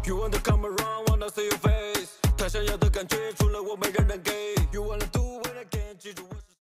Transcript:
You want to come around, wanna see your face。太想要的感觉，除了我没人